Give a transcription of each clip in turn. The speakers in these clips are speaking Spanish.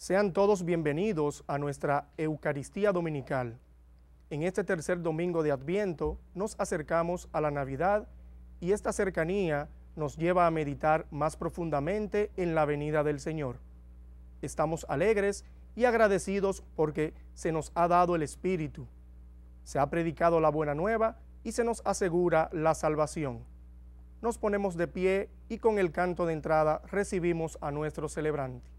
Sean todos bienvenidos a nuestra Eucaristía Dominical. En este tercer domingo de Adviento nos acercamos a la Navidad y esta cercanía nos lleva a meditar más profundamente en la venida del Señor. Estamos alegres y agradecidos porque se nos ha dado el Espíritu, se ha predicado la buena nueva y se nos asegura la salvación. Nos ponemos de pie y con el canto de entrada recibimos a nuestro celebrante.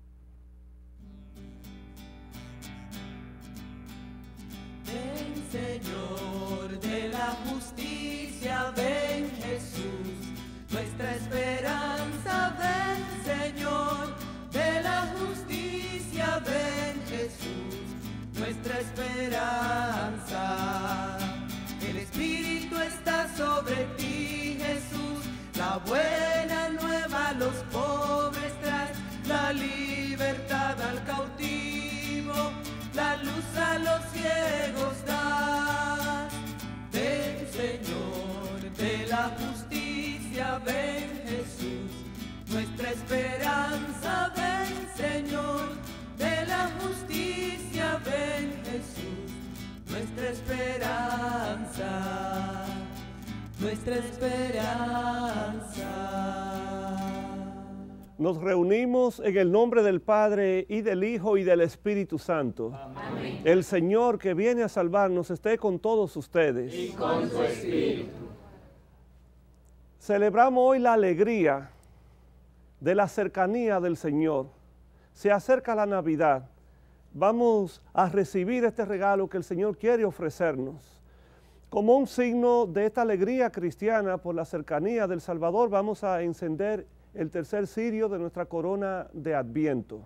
Ven, Señor de la justicia, ven Jesús, nuestra esperanza, ven Señor de la justicia, ven Jesús, nuestra esperanza. El Espíritu está sobre ti, Jesús, la buena nueva a los pobres traes, la libertad al cautivo, la luz a los ciegos das. Ven, Señor de la justicia, ven Jesús, nuestra esperanza, ven Señor de la justicia, ven Jesús, nuestra esperanza, nuestra esperanza. Nos reunimos en el nombre del Padre, y del Hijo, y del Espíritu Santo. Amén. El Señor que viene a salvarnos esté con todos ustedes. Y con tu espíritu. Celebramos hoy la alegría de la cercanía del Señor. Se acerca la Navidad. Vamos a recibir este regalo que el Señor quiere ofrecernos. Como un signo de esta alegría cristiana por la cercanía del Salvador, vamos a encender el tercer cirio de nuestra corona de Adviento.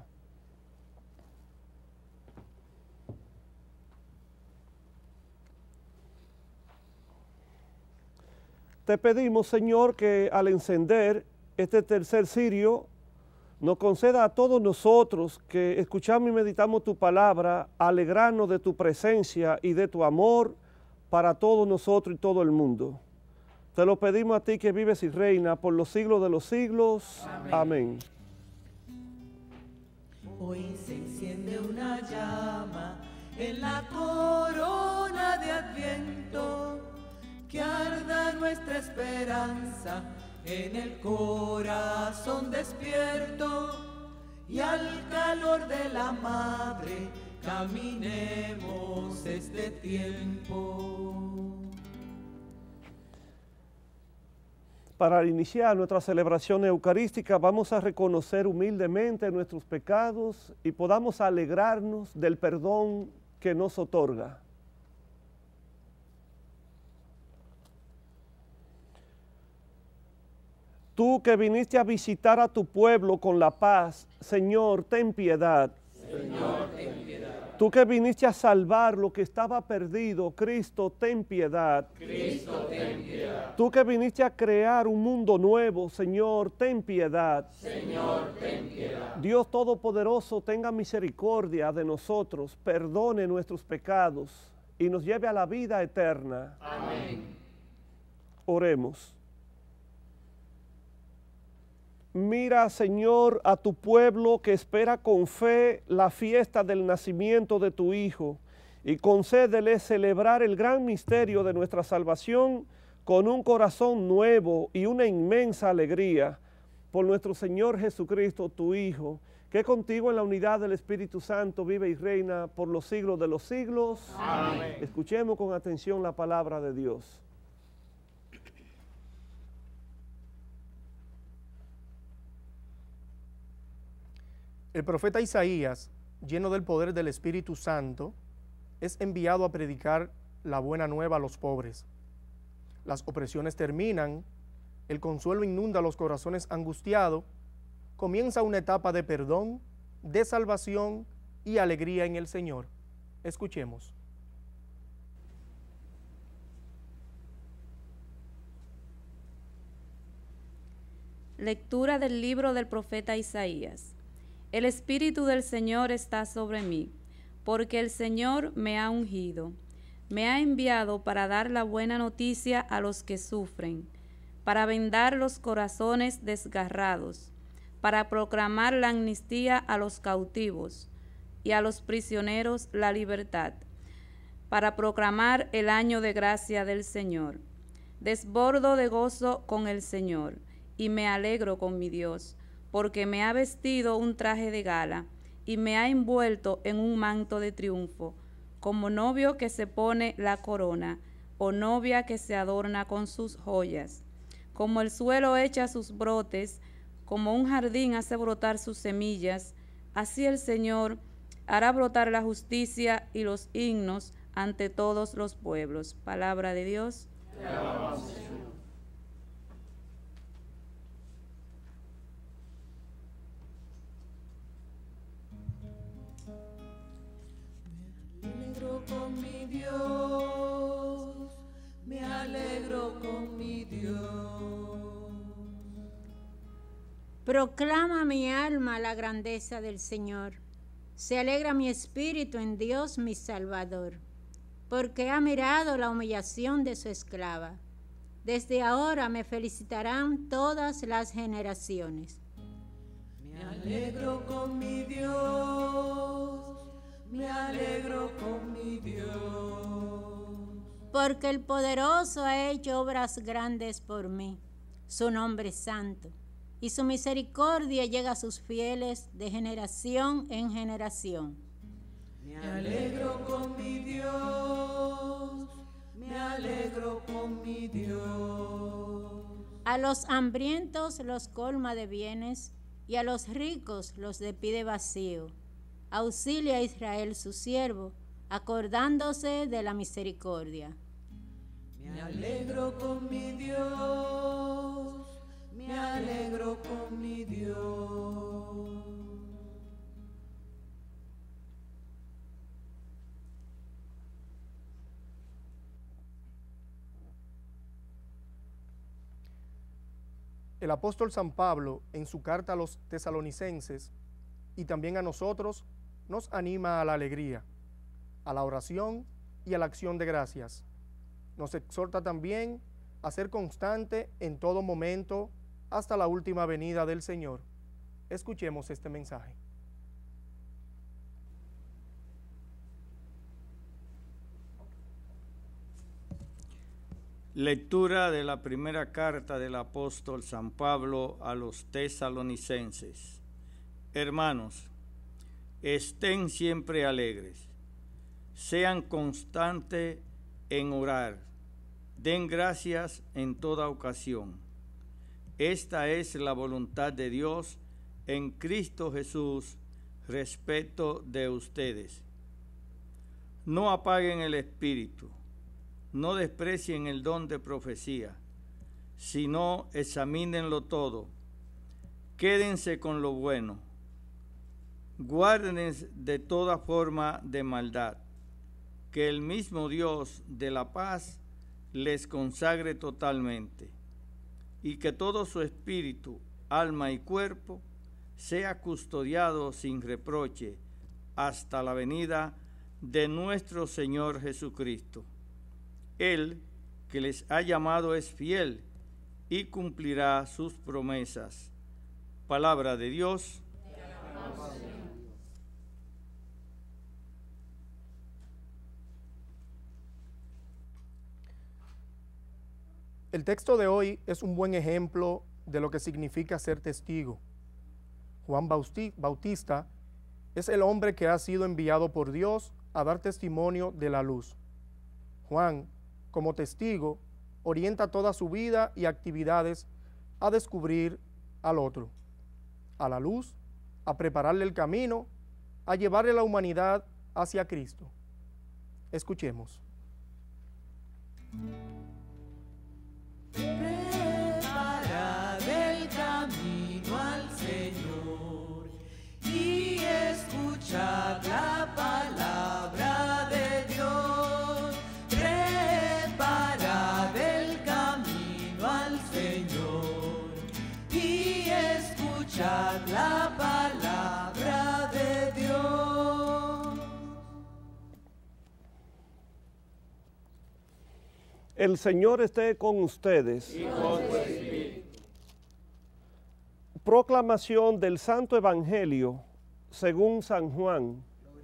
Te pedimos, Señor, que al encender este tercer cirio, nos conceda a todos nosotros que escuchamos y meditamos tu palabra, alegrarnos de tu presencia y de tu amor para todos nosotros y todo el mundo. Te lo pedimos a ti que vives y reinas por los siglos de los siglos. Amén. Hoy se enciende una llama en la corona de Adviento, que arda nuestra esperanza en el corazón despierto, y al calor de la madre caminemos este tiempo. Para iniciar nuestra celebración eucarística vamos a reconocer humildemente nuestros pecados y podamos alegrarnos del perdón que nos otorga. Tú que viniste a visitar a tu pueblo con la paz, Señor, ten piedad. Señor, ten piedad. Tú que viniste a salvar lo que estaba perdido, Cristo, ten piedad. Cristo, ten piedad. Tú que viniste a crear un mundo nuevo, Señor, ten piedad. Señor, ten piedad. Dios Todopoderoso, tenga misericordia de nosotros, perdone nuestros pecados y nos lleve a la vida eterna. Amén. Oremos. Mira, Señor, a tu pueblo que espera con fe la fiesta del nacimiento de tu Hijo, y concédele celebrar el gran misterio de nuestra salvación con un corazón nuevo y una inmensa alegría, por nuestro Señor Jesucristo, tu Hijo, que contigo en la unidad del Espíritu Santo vive y reina por los siglos de los siglos. Amén. Escuchemos con atención la palabra de Dios. El profeta Isaías, lleno del poder del Espíritu Santo, es enviado a predicar la buena nueva a los pobres. Las opresiones terminan, el consuelo inunda los corazones angustiados, comienza una etapa de perdón, de salvación y alegría en el Señor. Escuchemos. Lectura del libro del profeta Isaías. El Espíritu del Señor está sobre mí, porque el Señor me ha ungido. Me ha enviado para dar la buena noticia a los que sufren, para vendar los corazones desgarrados, para proclamar la amnistía a los cautivos, y a los prisioneros la libertad, para proclamar el año de gracia del Señor. Desbordo de gozo con el Señor, y me alegro con mi Dios, porque me ha vestido un traje de gala, y me ha envuelto en un manto de triunfo, como novio que se pone la corona, o novia que se adorna con sus joyas. Como el suelo echa sus brotes, como un jardín hace brotar sus semillas, así el Señor hará brotar la justicia y los himnos ante todos los pueblos. Palabra de Dios. Te alabamos, Señor. Me alegro con mi Dios, me alegro con mi Dios. Proclama mi alma la grandeza del Señor. Se alegra mi espíritu en Dios mi Salvador, porque ha mirado la humillación de su esclava. Desde ahora me felicitarán todas las generaciones. Me alegro con mi Dios, me alegro con mi Dios. Porque el poderoso ha hecho obras grandes por mí. Su nombre es santo, y su misericordia llega a sus fieles de generación en generación. Me alegro con mi Dios, me alegro con mi Dios. A los hambrientos los colma de bienes, y a los ricos los despide vacío. Auxilia a Israel su siervo, acordándose de la misericordia. Me alegro con mi Dios, me alegro con mi Dios. El apóstol San Pablo, en su carta a los tesalonicenses y también a nosotros, nos anima a la alegría, a la oración y a la acción de gracias. Nos exhorta también a ser constante en todo momento hasta la última venida del Señor. Escuchemos este mensaje. Lectura de la primera carta del apóstol San Pablo a los tesalonicenses. Hermanos, estén siempre alegres, sean constantes en orar, den gracias en toda ocasión. Esta es la voluntad de Dios en Cristo Jesús respecto de ustedes. No apaguen el espíritu. No desprecien el don de profecía, sino examínenlo todo. Quédense con lo bueno. Guárdense de toda forma de maldad. Que el mismo Dios de la paz les consagre totalmente, y que todo su espíritu, alma y cuerpo sea custodiado sin reproche hasta la venida de nuestro Señor Jesucristo. Él que les ha llamado es fiel y cumplirá sus promesas. Palabra de Dios. El texto de hoy es un buen ejemplo de lo que significa ser testigo. Juan Bautista es el hombre que ha sido enviado por Dios a dar testimonio de la luz. Juan, como testigo, orienta toda su vida y actividades a descubrir al otro, a la luz, a prepararle el camino, a llevarle la humanidad hacia Cristo. Escuchemos. Preparad el camino al Señor y escuchad la palabra de Dios. Preparad el camino al Señor y escuchad la palabra de Dios. El Señor esté con ustedes. Y con tu espíritu. Proclamación del Santo Evangelio según San Juan.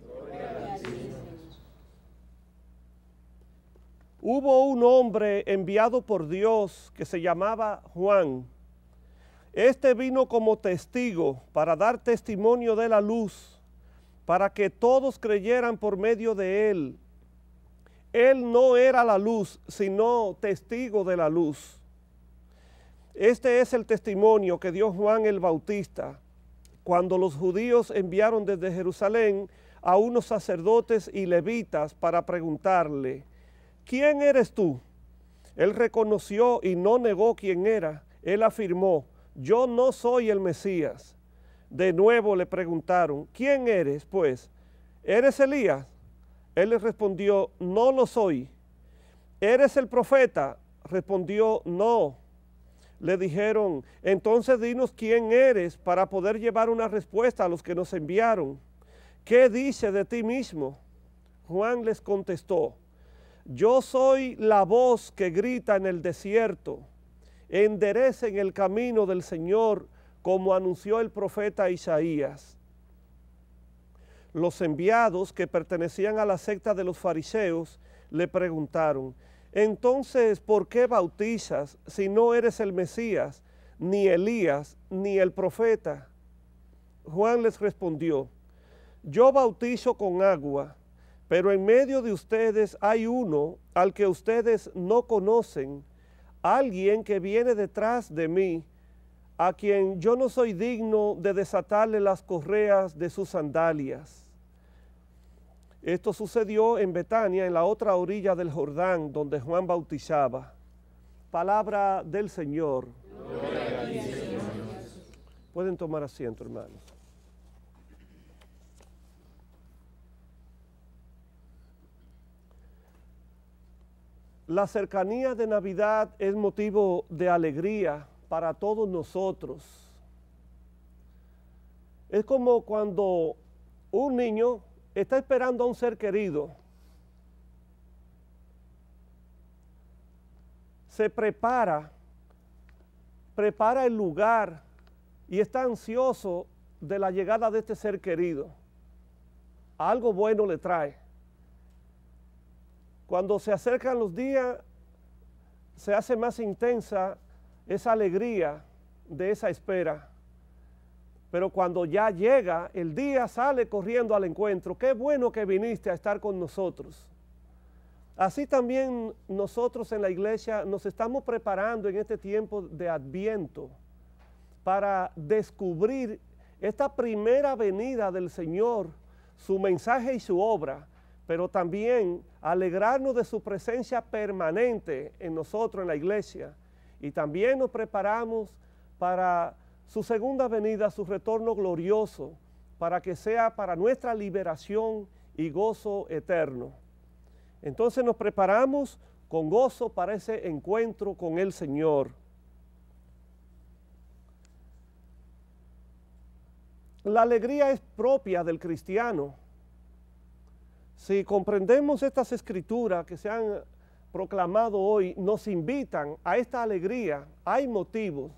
hubo un hombre enviado por Dios que se llamaba Juan. Este vino como testigo para dar testimonio de la luz, para que todos creyeran por medio de él. Él no era la luz, sino testigo de la luz. Este es el testimonio que dio Juan el Bautista cuando los judíos enviaron desde Jerusalén a unos sacerdotes y levitas para preguntarle: ¿quién eres tú? Él reconoció y no negó quién era. Él afirmó: yo no soy el Mesías. De nuevo le preguntaron: ¿quién eres, pues? ¿Eres Elías? Él les respondió: no lo soy. ¿Eres el profeta? Respondió: no. Le dijeron: entonces dinos quién eres para poder llevar una respuesta a los que nos enviaron. ¿Qué dice de ti mismo? Juan les contestó: yo soy la voz que grita en el desierto, enderecen el camino del Señor, como anunció el profeta Isaías. Los enviados, que pertenecían a la secta de los fariseos, le preguntaron: entonces, ¿por qué bautizas si no eres el Mesías, ni Elías, ni el profeta? Juan les respondió: yo bautizo con agua, pero en medio de ustedes hay uno al que ustedes no conocen, alguien que viene detrás de mí, a quien yo no soy digno de desatarle las correas de sus sandalias. Esto sucedió en Betania, en la otra orilla del Jordán, donde Juan bautizaba. Palabra del Señor. Gloria a ti, Señor. Pueden tomar asiento, hermanos. La cercanía de Navidad es motivo de alegría para todos nosotros. Es como cuando un niño está esperando a un ser querido. Se prepara el lugar y está ansioso de la llegada de este ser querido. Algo bueno le trae. Cuando se acercan los días, se hace más intensa esa alegría de esa espera. Pero cuando ya llega el día, sale corriendo al encuentro. Qué bueno que viniste a estar con nosotros. Así también nosotros en la iglesia nos estamos preparando en este tiempo de Adviento para descubrir esta primera venida del Señor, su mensaje y su obra, pero también alegrarnos de su presencia permanente en nosotros, en la iglesia. Y también nos preparamos para su segunda venida, su retorno glorioso, para que sea para nuestra liberación y gozo eterno. Entonces nos preparamos con gozo para ese encuentro con el Señor. La alegría es propia del cristiano. Si comprendemos estas escrituras que se han proclamado hoy, nos invitan a esta alegría. Hay motivos.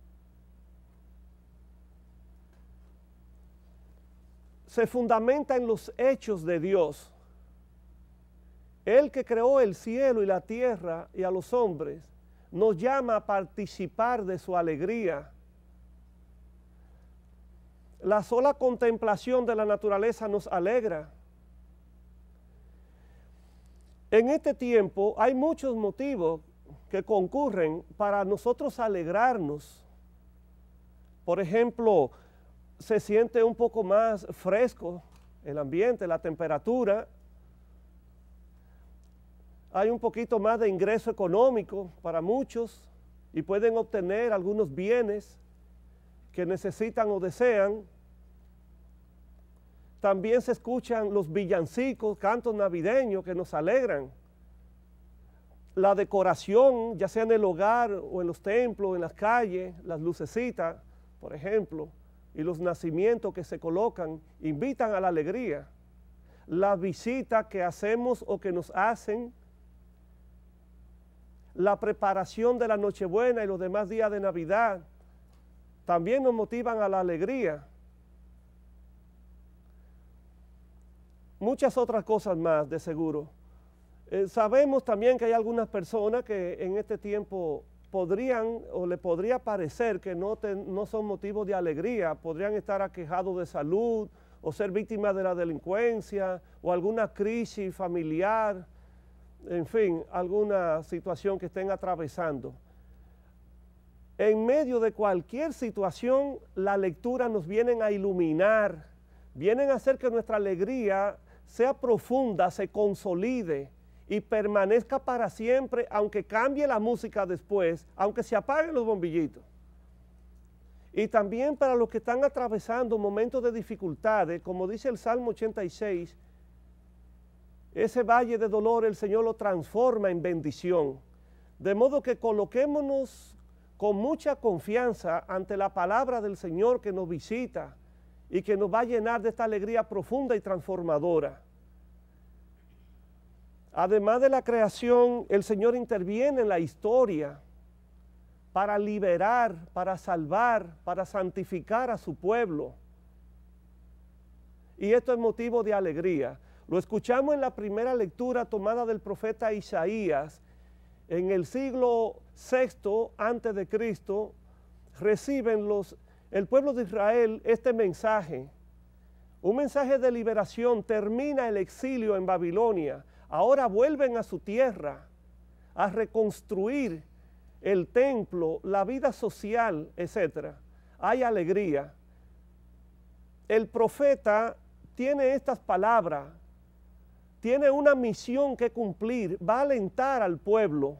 Se fundamenta en los hechos de Dios. Él que creó el cielo y la tierra y a los hombres, nos llama a participar de su alegría. La sola contemplación de la naturaleza nos alegra. En este tiempo hay muchos motivos que concurren para nosotros alegrarnos. Por ejemplo, se siente un poco más fresco el ambiente, la temperatura. Hay un poquito más de ingreso económico para muchos y pueden obtener algunos bienes que necesitan o desean. También se escuchan los villancicos, cantos navideños que nos alegran. La decoración, ya sea en el hogar o en los templos, en las calles, las lucecitas, por ejemplo, y los nacimientos que se colocan, invitan a la alegría. La visita que hacemos o que nos hacen, la preparación de la Nochebuena y los demás días de Navidad, también nos motivan a la alegría. Muchas otras cosas más, de seguro. Sabemos también que hay algunas personas que en este tiempo podrían o le podría parecer que no son motivos de alegría, podrían estar aquejados de salud o ser víctimas de la delincuencia o alguna crisis familiar, en fin, alguna situación que estén atravesando. En medio de cualquier situación, la lectura nos vienen a iluminar, vienen a hacer que nuestra alegría sea profunda, se consolide y permanezca para siempre, aunque cambie la música después, aunque se apaguen los bombillitos. Y también para los que están atravesando momentos de dificultades, como dice el Salmo 86, ese valle de dolor el Señor lo transforma en bendición. De modo que coloquémonos con mucha confianza ante la palabra del Señor que nos visita y que nos va a llenar de esta alegría profunda y transformadora. Además de la creación, el Señor interviene en la historia para liberar, para salvar, para santificar a su pueblo. Y esto es motivo de alegría. Lo escuchamos en la primera lectura tomada del profeta Isaías. En el siglo VI antes de Cristo reciben el pueblo de Israel este mensaje. Un mensaje de liberación. Termina el exilio en Babilonia. Ahora vuelven a su tierra a reconstruir el templo, la vida social, etc. Hay alegría. El profeta tiene estas palabras, tiene una misión que cumplir, va a alentar al pueblo.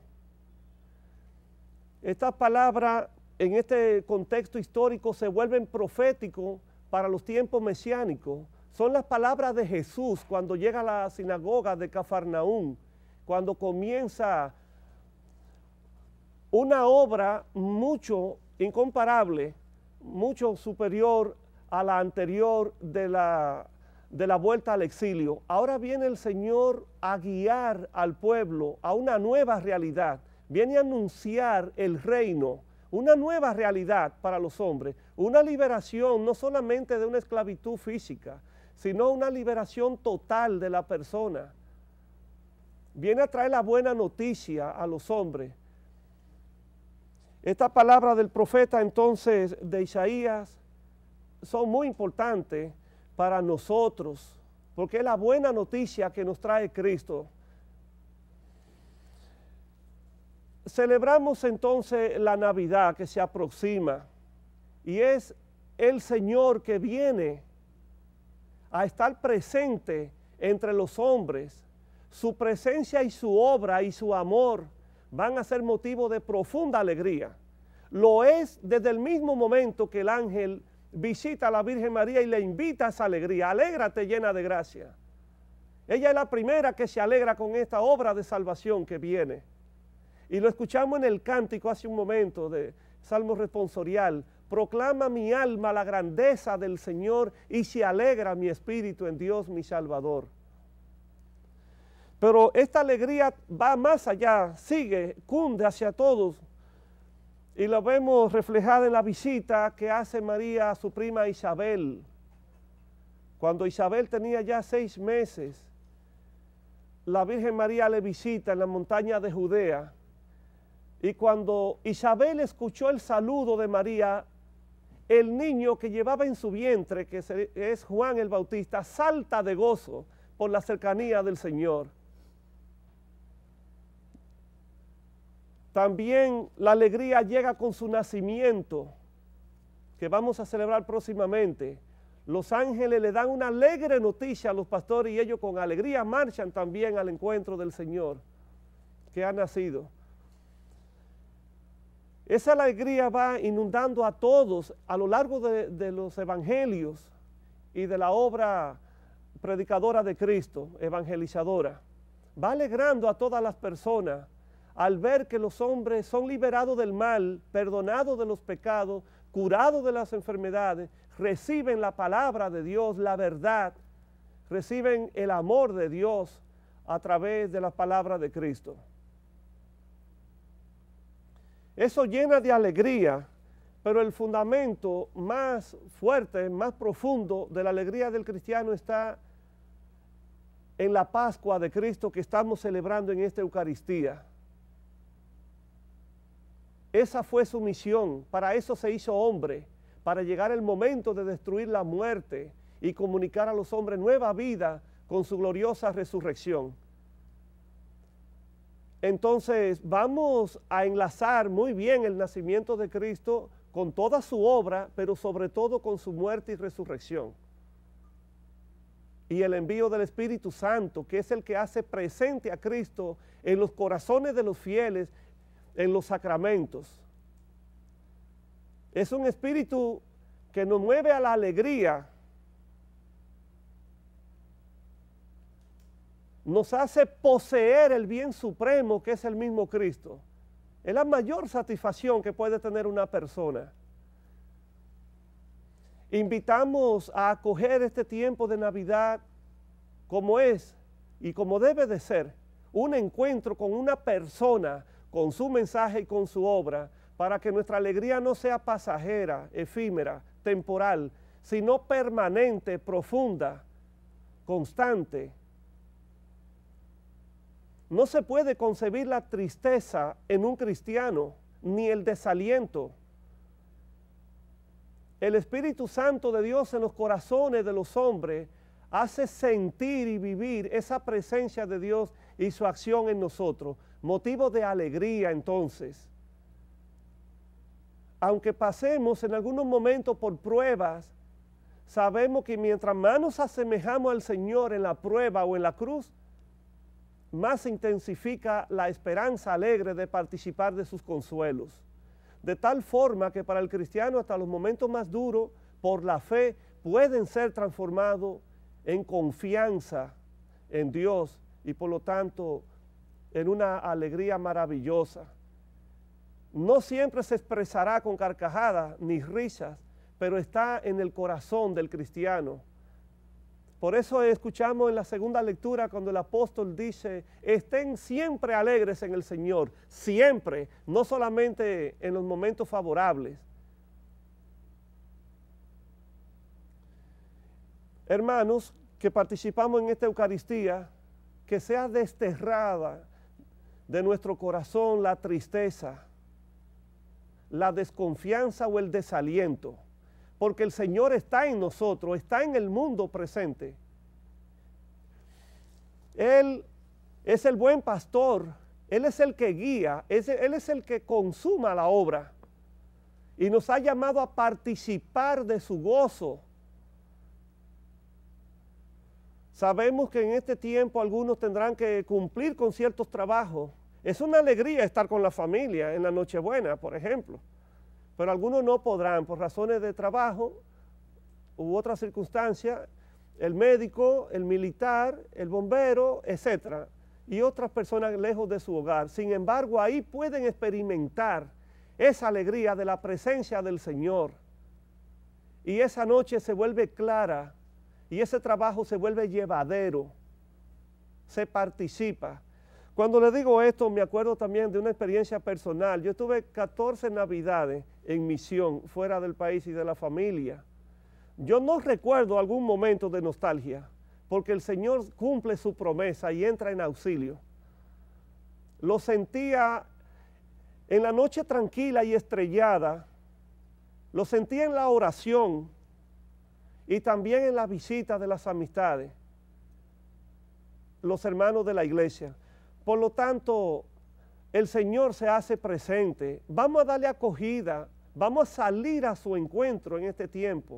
Estas palabras en este contexto histórico se vuelven proféticos para los tiempos mesiánicos. Son las palabras de Jesús cuando llega a la sinagoga de Cafarnaúm, cuando comienza una obra mucho incomparable, mucho superior a la anterior de la vuelta al exilio. Ahora viene el Señor a guiar al pueblo a una nueva realidad. Viene a anunciar el reino, una nueva realidad para los hombres, una liberación no solamente de una esclavitud física, sino una liberación total de la persona. Viene a traer la buena noticia a los hombres. Esta palabra del profeta entonces de Isaías son muy importantes para nosotros, porque es la buena noticia que nos trae Cristo. Celebramos entonces la Navidad que se aproxima y es el Señor que viene a estar presente entre los hombres. Su presencia y su obra y su amor van a ser motivo de profunda alegría. Lo es desde el mismo momento que el ángel visita a la Virgen María y le invita a esa alegría. Alégrate llena de gracia. Ella es la primera que se alegra con esta obra de salvación que viene. Y lo escuchamos en el cántico hace un momento de Salmo responsorial. Proclama mi alma la grandeza del Señor y se alegra mi espíritu en Dios mi Salvador. Pero esta alegría va más allá, sigue, cunde hacia todos. Y lo vemos reflejada en la visita que hace María a su prima Isabel. Cuando Isabel tenía ya 6 meses, la Virgen María le visita en la montaña de Judea. Y cuando Isabel escuchó el saludo de María, el niño que llevaba en su vientre, que es Juan el Bautista, salta de gozo por la cercanía del Señor. También la alegría llega con su nacimiento, que vamos a celebrar próximamente. Los ángeles le dan una alegre noticia a los pastores y ellos con alegría marchan también al encuentro del Señor que ha nacido. Esa alegría va inundando a todos a lo largo de los evangelios y de la obra predicadora de Cristo, evangelizadora. Va alegrando a todas las personas al ver que los hombres son liberados del mal, perdonados de los pecados, curados de las enfermedades, reciben la palabra de Dios, la verdad, reciben el amor de Dios a través de la palabra de Cristo. Eso llena de alegría, pero el fundamento más fuerte, más profundo de la alegría del cristiano está en la Pascua de Cristo que estamos celebrando en esta Eucaristía. Esa fue su misión, para eso se hizo hombre, para llegar el momento de destruir la muerte y comunicar a los hombres nueva vida con su gloriosa resurrección. Entonces vamos a enlazar muy bien el nacimiento de Cristo con toda su obra, pero sobre todo con su muerte y resurrección. Y el envío del Espíritu Santo, que es el que hace presente a Cristo en los corazones de los fieles, en los sacramentos. Es un espíritu que nos mueve a la alegría, nos hace poseer el bien supremo que es el mismo Cristo. Es la mayor satisfacción que puede tener una persona. Invitamos a acoger este tiempo de Navidad como es y como debe de ser, un encuentro con una persona, con su mensaje y con su obra, para que nuestra alegría no sea pasajera, efímera, temporal, sino permanente, profunda, constante. No se puede concebir la tristeza en un cristiano, ni el desaliento. El Espíritu Santo de Dios en los corazones de los hombres hace sentir y vivir esa presencia de Dios y su acción en nosotros, motivo de alegría entonces. Aunque pasemos en algunos momentos por pruebas, sabemos que mientras más nos asemejamos al Señor en la prueba o en la cruz, más se intensifica la esperanza alegre de participar de sus consuelos. De tal forma que para el cristiano hasta los momentos más duros, por la fe, pueden ser transformados en confianza en Dios y por lo tanto en una alegría maravillosa. No siempre se expresará con carcajadas ni risas, pero está en el corazón del cristiano. Por eso escuchamos en la segunda lectura cuando el apóstol dice, estén siempre alegres en el Señor, siempre, no solamente en los momentos favorables. Hermanos, que participamos en esta Eucaristía, que sea desterrada de nuestro corazón la tristeza, la desconfianza o el desaliento, porque el Señor está en nosotros, está en el mundo presente. Él es el buen pastor, Él es el que guía, Él es el que consuma la obra y nos ha llamado a participar de su gozo. Sabemos que en este tiempo algunos tendrán que cumplir con ciertos trabajos. Es una alegría estar con la familia en la Nochebuena, por ejemplo. Pero algunos no podrán por razones de trabajo u otras circunstancias, el médico, el militar, el bombero, etcétera, y otras personas lejos de su hogar. Sin embargo, ahí pueden experimentar esa alegría de la presencia del Señor. Y esa noche se vuelve clara y ese trabajo se vuelve llevadero, se participa. Cuando le digo esto, me acuerdo también de una experiencia personal. Yo tuve 14 Navidades en misión, fuera del país y de la familia. Yo no recuerdo algún momento de nostalgia, porque el Señor cumple su promesa y entra en auxilio. Lo sentía en la noche tranquila y estrellada, lo sentía en la oración y también en la visita de las amistades, los hermanos de la iglesia. Por lo tanto, el Señor se hace presente. Vamos a darle acogida, vamos a salir a su encuentro en este tiempo.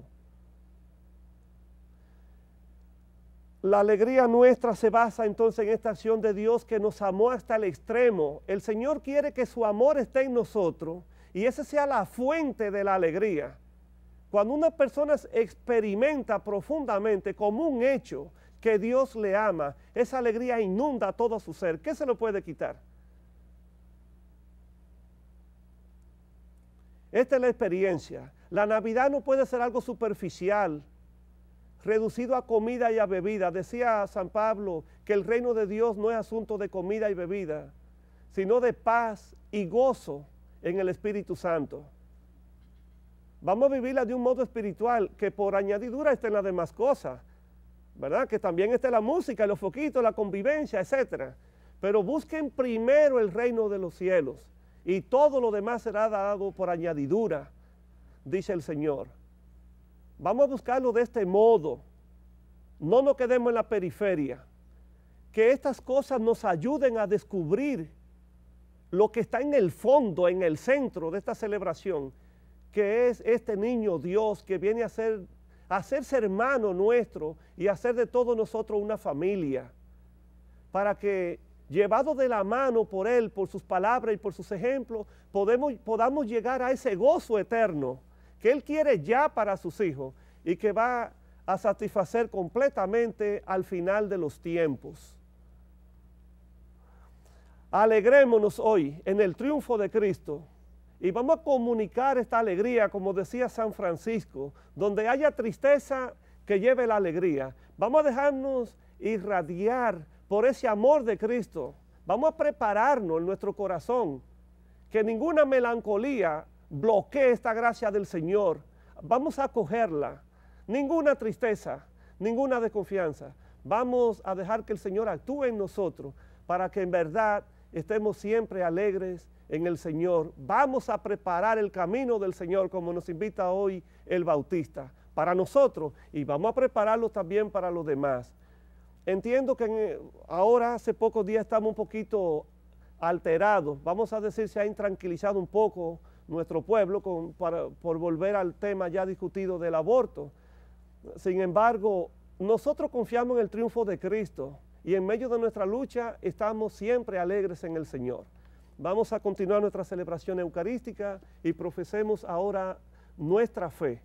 La alegría nuestra se basa entonces en esta acción de Dios que nos amó hasta el extremo. El Señor quiere que su amor esté en nosotros y esa sea la fuente de la alegría. Cuando una persona experimenta profundamente como un hecho que Dios le ama, esa alegría inunda todo su ser. ¿Qué se lo puede quitar? Esta es la experiencia. La Navidad no puede ser algo superficial, reducido a comida y a bebida. Decía San Pablo que el reino de Dios no es asunto de comida y bebida, sino de paz y gozo en el Espíritu Santo. Vamos a vivirla de un modo espiritual que por añadidura está en las demás cosas. ¿verdad? Que también esté la música, los foquitos, la convivencia, etc. Pero busquen primero el reino de los cielos y todo lo demás será dado por añadidura, dice el Señor. Vamos a buscarlo de este modo. No nos quedemos en la periferia. Que estas cosas nos ayuden a descubrir lo que está en el fondo, en el centro de esta celebración, que es este niño Dios que viene a hacerse hermano nuestro y a hacer de todos nosotros una familia, para que, llevados de la mano por Él, por sus palabras y por sus ejemplos, podamos llegar a ese gozo eterno que Él quiere ya para sus hijos y que va a satisfacer completamente al final de los tiempos. Alegrémonos hoy en el triunfo de Cristo y vamos a comunicar esta alegría, como decía San Francisco, donde haya tristeza, que lleve la alegría. Vamos a dejarnos irradiar por ese amor de Cristo. Vamos a prepararnos en nuestro corazón, que ninguna melancolía bloquee esta gracia del Señor. Vamos a acogerla, ninguna tristeza, ninguna desconfianza. Vamos a dejar que el Señor actúe en nosotros para que en verdad estemos siempre alegres en el Señor. Vamos a preparar el camino del Señor, como nos invita hoy el Bautista, para nosotros, y vamos a prepararlo también para los demás. Entiendo que ahora, hace pocos días, estamos un poquito alterados. Vamos a decir, se ha intranquilizado un poco nuestro pueblo por volver al tema ya discutido del aborto. Sin embargo, nosotros confiamos en el triunfo de Cristo y en medio de nuestra lucha estamos siempre alegres en el Señor. Vamos a continuar nuestra celebración eucarística y profesemos ahora nuestra fe.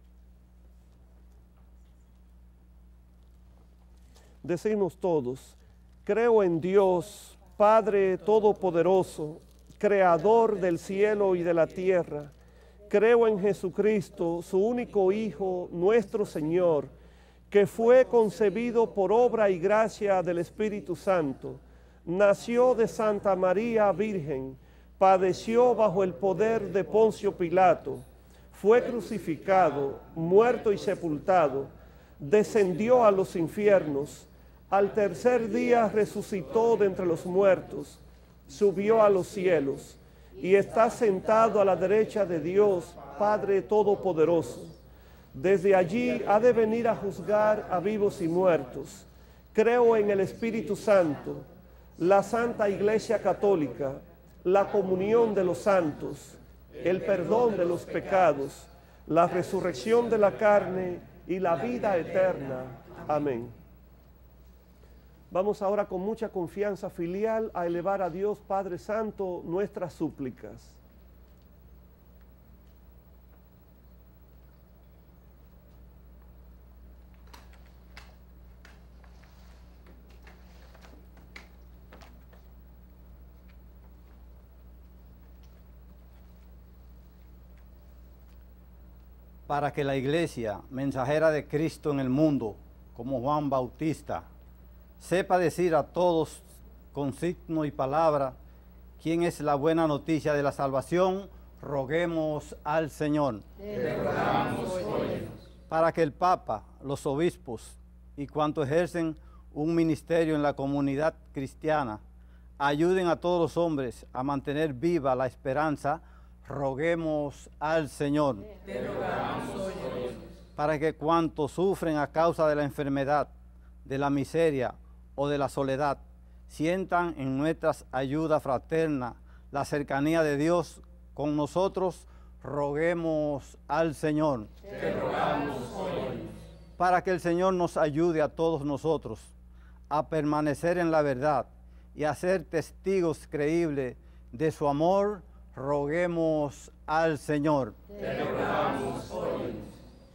Decimos todos: creo en Dios, Padre Todopoderoso, Creador del cielo y de la tierra. Creo en Jesucristo, su único Hijo, nuestro Señor, que fue concebido por obra y gracia del Espíritu Santo. Nació de Santa María Virgen, padeció bajo el poder de Poncio Pilato, fue crucificado, muerto y sepultado, descendió a los infiernos, al tercer día resucitó de entre los muertos, subió a los cielos y está sentado a la derecha de Dios, Padre Todopoderoso. Desde allí ha de venir a juzgar a vivos y muertos. Creo en el Espíritu Santo, la Santa Iglesia Católica, la comunión de los santos, el perdón de los pecados, la resurrección de la carne y la vida eterna. Amén. Vamos ahora con mucha confianza filial a elevar a Dios Padre Santo nuestras súplicas. Para que la Iglesia, mensajera de Cristo en el mundo, como Juan Bautista, sepa decir a todos con signo y palabra quién es la buena noticia de la salvación, roguemos al Señor. Te rogamos, óyenos. Para que el Papa, los obispos y cuantos ejercen un ministerio en la comunidad cristiana ayuden a todos los hombres a mantener viva la esperanza, roguemos al Señor. Te rogamos, óyenos. Para que cuantos sufren a causa de la enfermedad, de la miseria o de la soledad, sientan en nuestras ayudas fraterna la cercanía de Dios con nosotros, roguemos al Señor. Te rogamos, óyenos. Para que el Señor nos ayude a todos nosotros a permanecer en la verdad y a ser testigos creíbles de su amor, roguemos al Señor. Te rogamos, óyenos.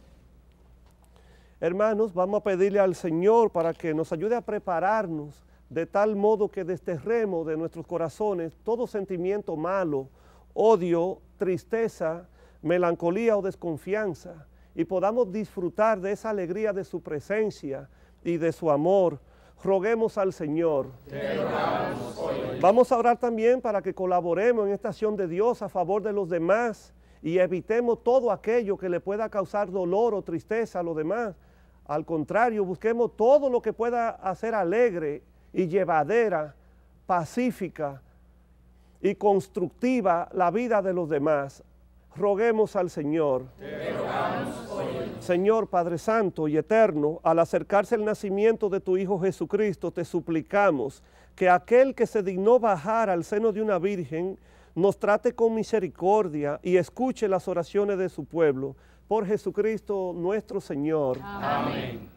Hermanos, vamos a pedirle al Señor para que nos ayude a prepararnos de tal modo que desterremos de nuestros corazones todo sentimiento malo, odio, tristeza, melancolía o desconfianza, y podamos disfrutar de esa alegría de su presencia y de su amor. Roguemos al Señor. Te rogamos, óyenos. Vamos a orar también para que colaboremos en esta acción de Dios a favor de los demás y evitemos todo aquello que le pueda causar dolor o tristeza a los demás. Al contrario, busquemos todo lo que pueda hacer alegre y llevadera, pacífica y constructiva la vida de los demás. Roguemos al Señor. Te rogamos hoy. Señor Padre Santo y Eterno, al acercarse el nacimiento de tu Hijo Jesucristo, te suplicamos que aquel que se dignó bajar al seno de una virgen nos trate con misericordia y escuche las oraciones de su pueblo. Por Jesucristo nuestro Señor. Amén.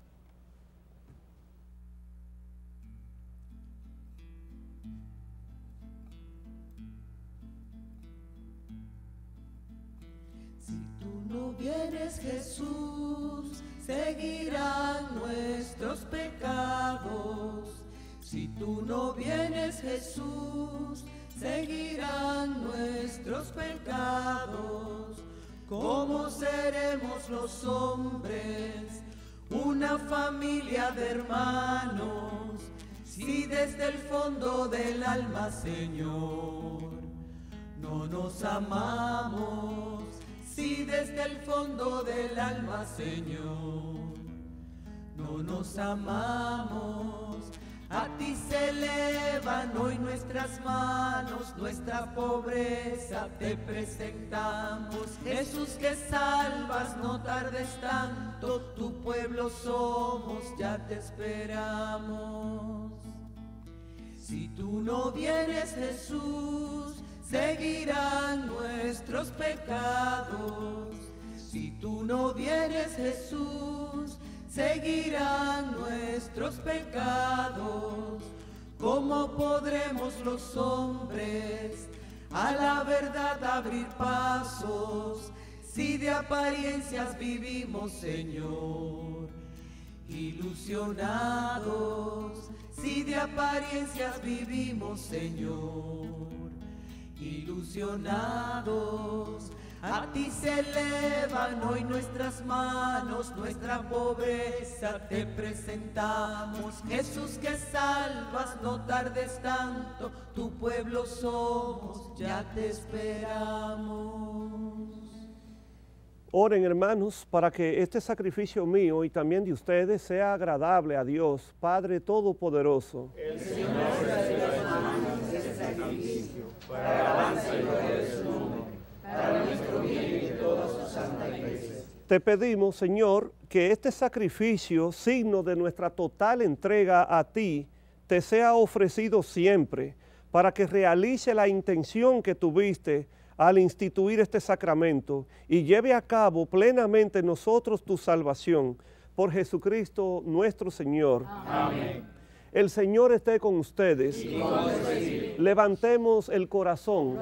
Si tú no vienes, Jesús, seguirán nuestros pecados. Si tú no vienes, Jesús, seguirán nuestros pecados. ¿Cómo seremos los hombres, una familia de hermanos, si desde el fondo del alma, Señor, no nos amamos? Si desde el fondo del alma, Señor, no nos amamos. A ti se elevan hoy nuestras manos, nuestra pobreza te presentamos. Jesús que salvas, no tardes tanto, tu pueblo somos, ya te esperamos. Si tú no vienes, Jesús, seguirán nuestros pecados. Si tú no vienes, Jesús, seguirán nuestros pecados. ¿Cómo podremos los hombres a la verdad abrir pasos, si de apariencias vivimos, Señor, ilusionados? Si de apariencias vivimos, Señor, ilusionados. A ti se elevan hoy nuestras manos, nuestra pobreza te presentamos. Jesús que salvas, no tardes tanto, tu pueblo somos, ya te esperamos. Oren, hermanos, para que este sacrificio mío y también de ustedes sea agradable a Dios, Padre Todopoderoso. El Señor reciba de manos este sacrificio para alabanza y gloria de su nombre, para nuestro bien y de toda su santa iglesia. Te pedimos, Señor, que este sacrificio, signo de nuestra total entrega a ti, te sea ofrecido siempre, para que realice la intención que tuviste al instituir este sacramento y lleve a cabo plenamente en nosotros tu salvación. Por Jesucristo nuestro Señor. Amén. El Señor esté con ustedes. Y con tu espíritu. Levantemos el corazón.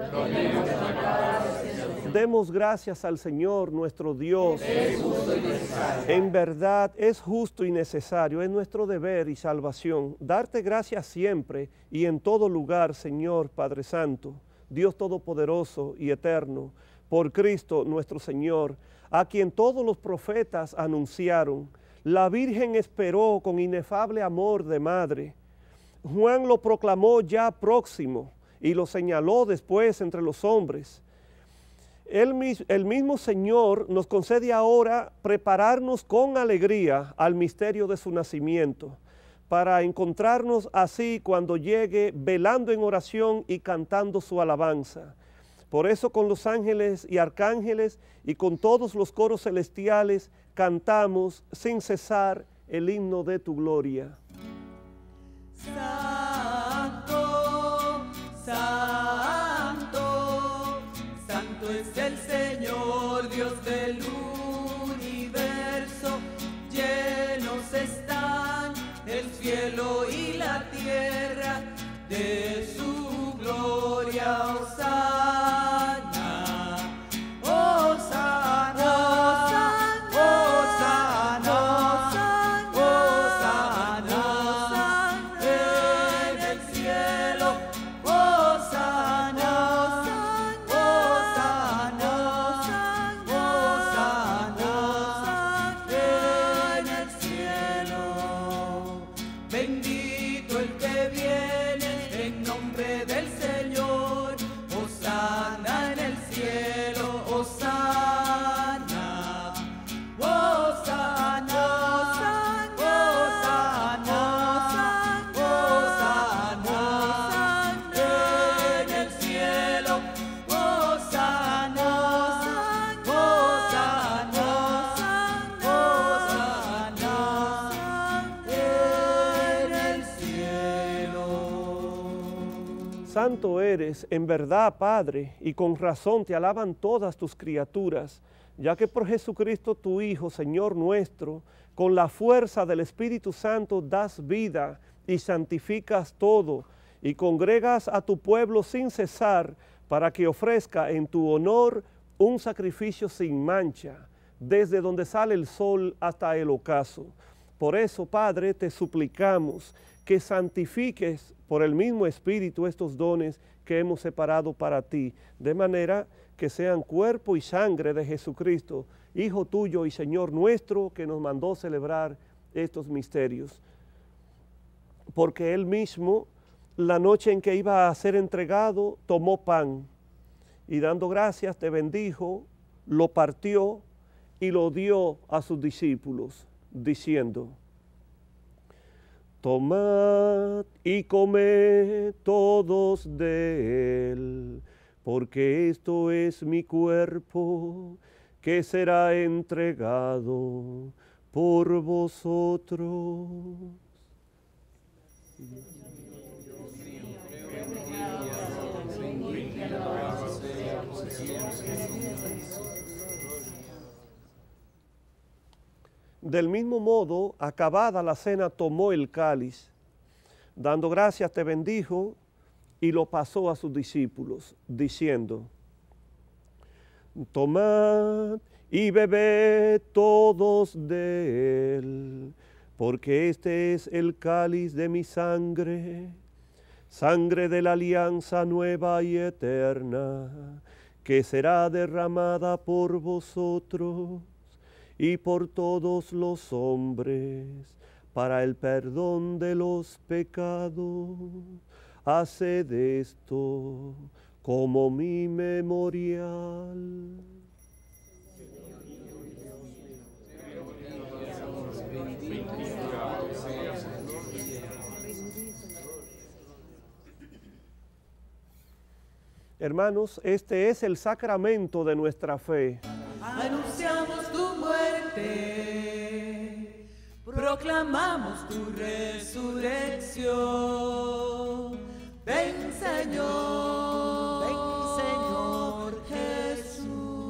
Demos gracias al Señor nuestro Dios. Es justo y necesario. En verdad es justo y necesario, es nuestro deber y salvación. Darte gracias siempre y en todo lugar, Señor Padre Santo, Dios Todopoderoso y Eterno, por Cristo nuestro Señor, a quien todos los profetas anunciaron. La Virgen esperó con inefable amor de madre. Juan lo proclamó ya próximo y lo señaló después entre los hombres. El mismo Señor nos concede ahora prepararnos con alegría al misterio de su nacimiento, para encontrarnos así cuando llegue velando en oración y cantando su alabanza. Por eso con los ángeles y arcángeles y con todos los coros celestiales cantamos sin cesar el himno de tu gloria. Santo, santo, santo es el Señor, Dios del universo. Llenos están el cielo y la tierra de su gloria. Hosana, hosana, hosana, hosana, en el cielo. Hosana, hosana, Santo eres, en verdad, Padre, y con razón te alaban todas tus criaturas, ya que por Jesucristo tu Hijo, Señor nuestro, con la fuerza del Espíritu Santo das vida y santificas todo, y congregas a tu pueblo sin cesar, para que ofrezca en tu honor un sacrificio sin mancha, desde donde sale el sol hasta el ocaso. Por eso, Padre, te suplicamos que santifiques por el mismo Espíritu estos dones que hemos separado para ti, de manera que sean cuerpo y sangre de Jesucristo, Hijo tuyo y Señor nuestro, que nos mandó celebrar estos misterios. Porque Él mismo, la noche en que iba a ser entregado, tomó pan y dando gracias te bendijo, lo partió y lo dio a sus discípulos, diciendo: tomad y comed todos de él, porque esto es mi cuerpo que será entregado por vosotros. Del mismo modo, acabada la cena, tomó el cáliz, dando gracias te bendijo y lo pasó a sus discípulos, diciendo: tomad y bebed todos de él, porque este es el cáliz de mi sangre, sangre de la alianza nueva y eterna, que será derramada por vosotros y por todos los hombres, para el perdón de los pecados. Haced esto como mi memorial. Hermanos, este es el sacramento de nuestra fe. Anunciamos tu muerte, proclamamos tu resurrección. Ven Señor Jesús.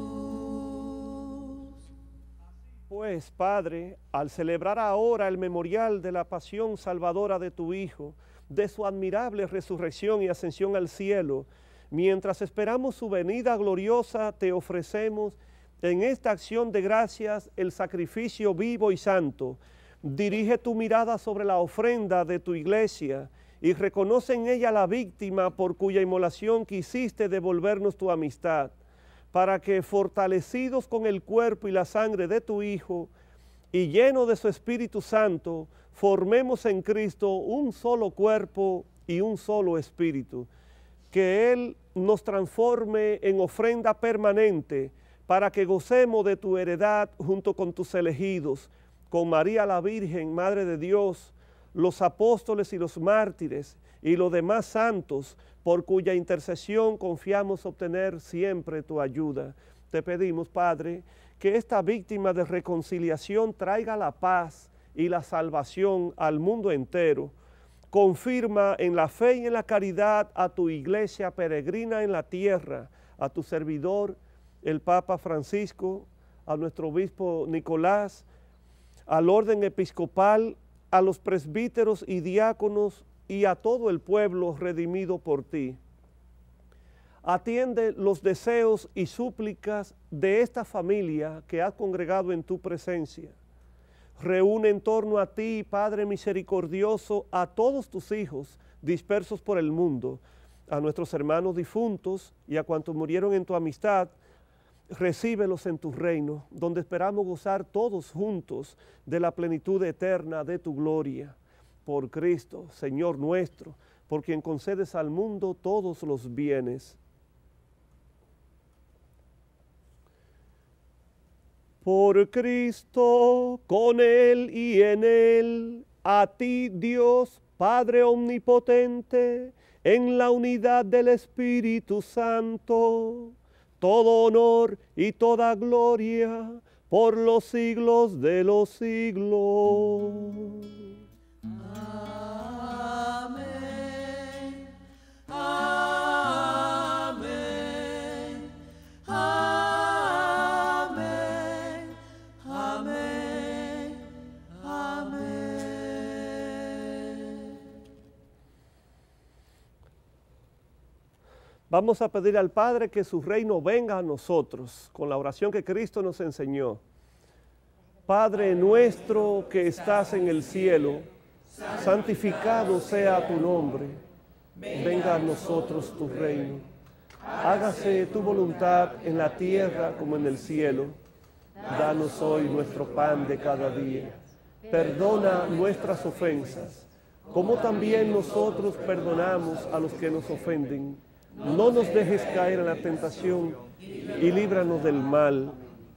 Pues, Padre, al celebrar ahora el memorial de la pasión salvadora de tu Hijo, de su admirable resurrección y ascensión al cielo, mientras esperamos su venida gloriosa, te ofrecemos en esta acción de gracias el sacrificio vivo y santo. Dirige tu mirada sobre la ofrenda de tu iglesia y reconoce en ella la víctima por cuya inmolación quisiste devolvernos tu amistad, para que, fortalecidos con el cuerpo y la sangre de tu Hijo y lleno de su Espíritu Santo, formemos en Cristo un solo cuerpo y un solo espíritu. Que Él nos transforme en ofrenda permanente, para que gocemos de tu heredad junto con tus elegidos, con María la Virgen, Madre de Dios, los apóstoles y los mártires y los demás santos, por cuya intercesión confiamos obtener siempre tu ayuda. Te pedimos, Padre, que esta víctima de reconciliación traiga la paz y la salvación al mundo entero. Confirma en la fe y en la caridad a tu iglesia peregrina en la tierra, a tu servidor, el Papa Francisco, a nuestro obispo Nicolás, al orden episcopal, a los presbíteros y diáconos y a todo el pueblo redimido por ti. Atiende los deseos y súplicas de esta familia que has congregado en tu presencia. Reúne en torno a ti, Padre misericordioso, a todos tus hijos dispersos por el mundo, a nuestros hermanos difuntos y a cuantos murieron en tu amistad. Recíbelos en tu reino, donde esperamos gozar todos juntos de la plenitud eterna de tu gloria. Por Cristo, Señor nuestro, por quien concedes al mundo todos los bienes. Por Cristo, con Él y en Él, a ti Dios, Padre omnipotente, en la unidad del Espíritu Santo, todo honor y toda gloria por los siglos de los siglos. Amén. Amén. Vamos a pedir al Padre que su reino venga a nosotros con la oración que Cristo nos enseñó. Padre nuestro que estás en el cielo, santificado sea tu nombre. Venga a nosotros tu reino. Hágase tu voluntad en la tierra como en el cielo. Danos hoy nuestro pan de cada día. Perdona nuestras ofensas, como también nosotros perdonamos a los que nos ofenden. No nos dejes caer en la tentación y líbranos del mal.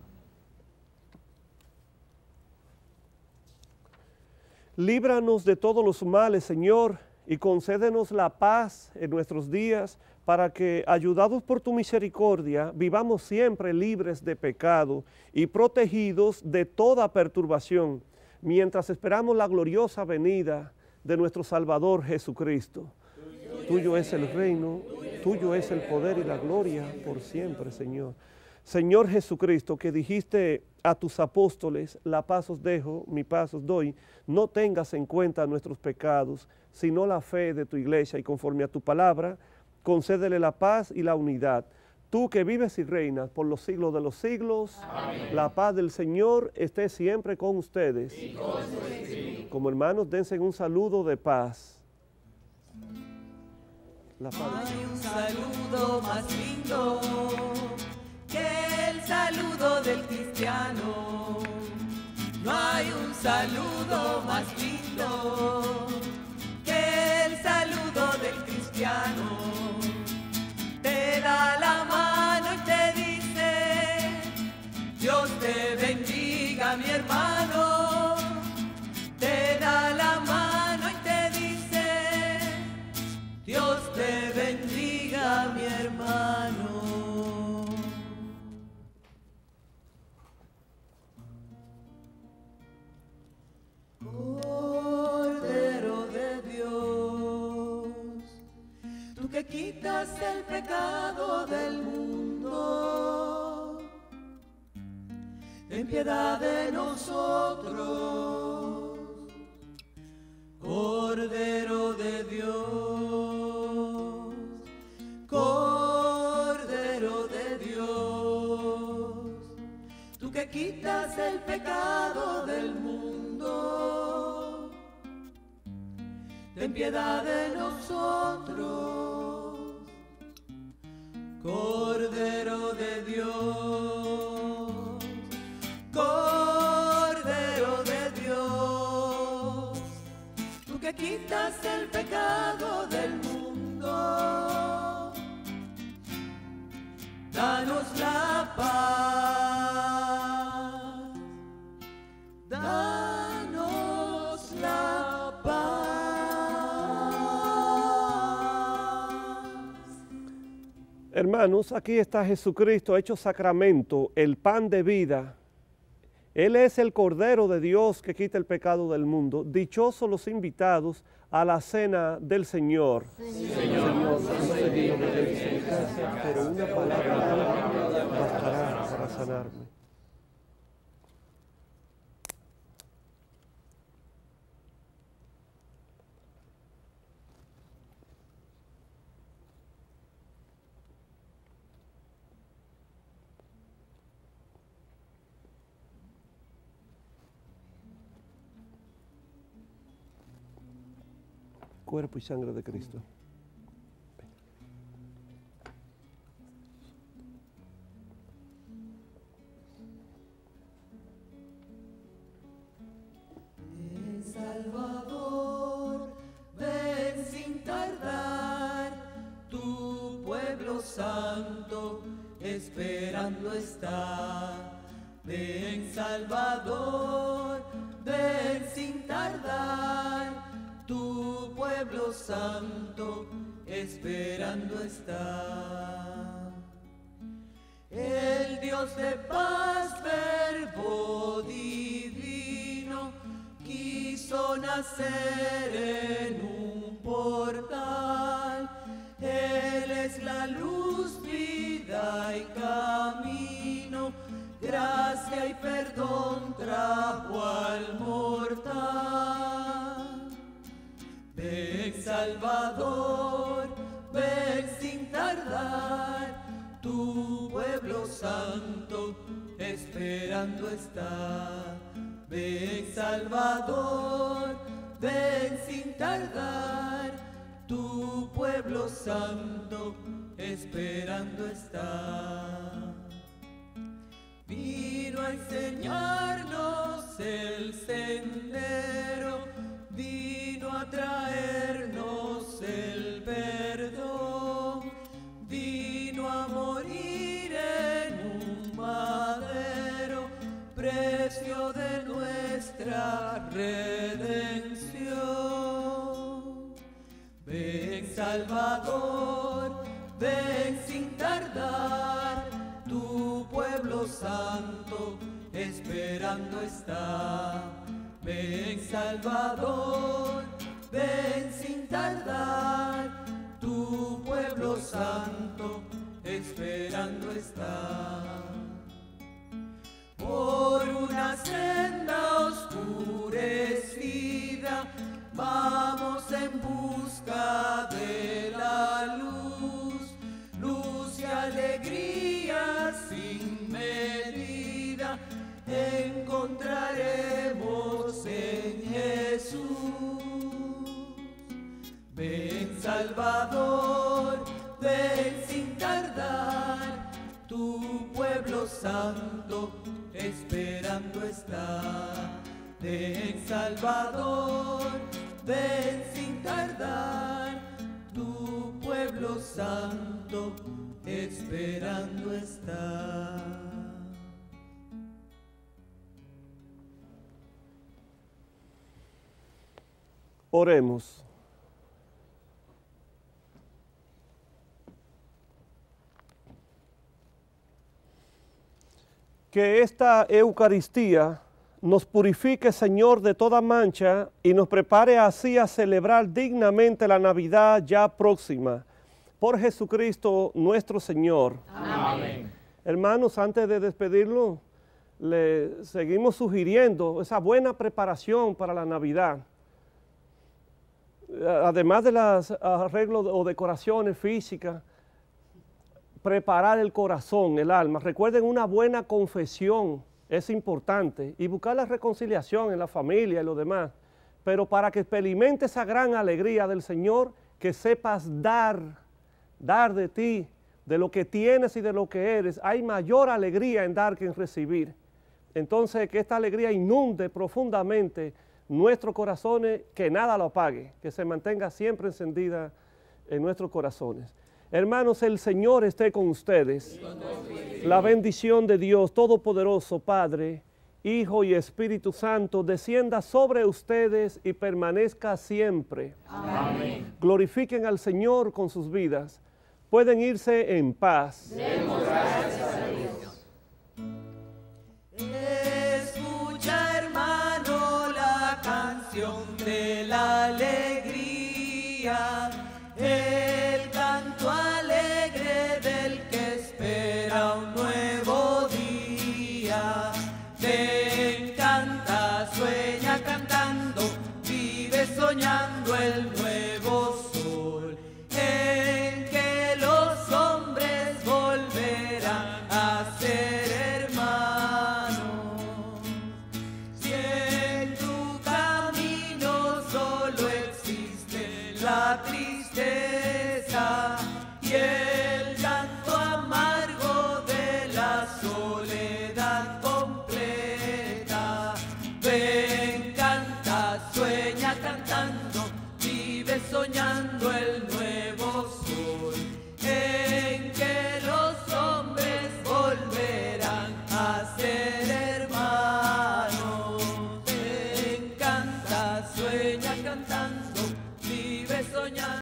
Líbranos de todos los males, Señor, y concédenos la paz en nuestros días, para que, ayudados por tu misericordia, vivamos siempre libres de pecado y protegidos de toda perturbación, mientras esperamos la gloriosa venida de nuestro Salvador Jesucristo. Tuyo es el reino, tuyo es el poder y la gloria por siempre, Señor. Señor Jesucristo, que dijiste a tus apóstoles, la paz os dejo, mi paz os doy, no tengas en cuenta nuestros pecados, sino la fe de tu iglesia, y conforme a tu palabra, concédele la paz y la unidad. Tú que vives y reinas por los siglos de los siglos, amén. La paz del Señor esté siempre con ustedes. Y con su espíritu. Como hermanos, dense un saludo de paz. La paz. No hay un saludo más lindo que el saludo del cristiano. No hay un saludo más lindo que el saludo del cristiano. Te da la mano y te dice, Dios te bendiga, mi hermano. Te da la mano y te dice, Dios te bendiga, mi hermano. Cordero de Dios, tú que quitas el pecado del mundo, ten piedad de nosotros. Cordero de Dios, Cordero de Dios, tú que quitas el pecado del mundo, ten piedad de nosotros. Cordero de Dios, Cordero de Dios, tú que quitas el pecado del mundo, danos la paz, danos la paz. Hermanos, aquí está Jesucristo hecho sacramento, el pan de vida. Él es el Cordero de Dios que quita el pecado del mundo. Dichosos los invitados a la cena del Señor. Señor, no soy digno de tu casa, pero una palabra tuya bastará para sanarme. Cuerpo y sangre de Cristo. Ven, Salvador, ven sin tardar, tu pueblo santo esperando está. Ven, Salvador, ven sin tardar, tu pueblo santo esperando está. El Dios de paz, verbo divino, quiso nacer en un portal. Él es la luz, vida y camino, gracia y perdón trajo al mortal. Ven, Salvador, ven sin tardar. esperando está. Ven Salvador, ven sin tardar, tu pueblo santo esperando está. Vino a enseñarnos el sendero, vino a traernos el perdón, vino a morir en un madero, precio de nuestra redención. Ven Salvador, ven sin tardar, tu pueblo santo esperando está. Ven Salvador, ven sin tardar, tu pueblo santo esperando está. Por una senda oscurecida vamos en busca de la luz, luz y alegría sin medida encontraremos en Jesús. Ven Salvador, ven sin tardar, tu pueblo santo esperando está. Ven Salvador, ven sin tardar, tu pueblo santo esperando está. Oremos. Que esta Eucaristía nos purifique, Señor, de toda mancha y nos prepare así a celebrar dignamente la Navidad ya próxima. Por Jesucristo nuestro Señor. Amén. Hermanos, antes de despedirlo, le seguimos sugiriendo esa buena preparación para la Navidad. Además de los arreglos o decoraciones físicas, preparar el corazón, el alma. Recuerden, una buena confesión es importante y buscar la reconciliación en la familia y lo demás. Pero para que experimentes esa gran alegría del Señor, que sepas dar de ti, de lo que tienes y de lo que eres. Hay mayor alegría en dar que en recibir. Entonces, que esta alegría inunde profundamente nuestros corazones, que nada lo apague, que se mantenga siempre encendida en nuestros corazones. Hermanos, el Señor esté con ustedes. La bendición de Dios Todopoderoso, Padre, Hijo y Espíritu Santo, descienda sobre ustedes y permanezca siempre. Amén. Glorifiquen al Señor con sus vidas. Pueden irse en paz. Demos gracias a Dios. Escucha, hermano, la canción de la alegría, el canto alegre del que espera un nuevo día. Ven, canta, sueña cantando, vive soñando el nuevo sol, en que los hombres volverán a ser hermanos. Si en tu camino solo existe la tristeza y el llanto amargo de la soledad completa, ven, canta, sueña cantando, vive soñando el nuevo sol, en que los hombres volverán a ser hermanos. Ven, canta, sueña cantando, vive soñando.